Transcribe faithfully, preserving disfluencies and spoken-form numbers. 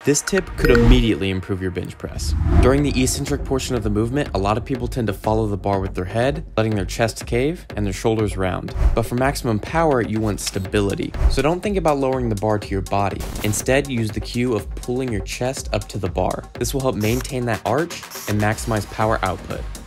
This tip could immediately improve your bench press. During the eccentric portion of the movement, a lot of people tend to follow the bar with their head, letting their chest cave and their shoulders round. But for maximum power, you want stability. So don't think about lowering the bar to your body. Instead, use the cue of pulling your chest up to the bar. This will help maintain that arch and maximize power output.